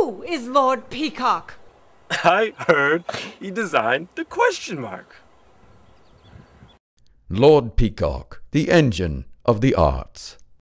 Who is Lord Peacock? I heard he designed the question mark. Lord Peacock, the engine of the arts.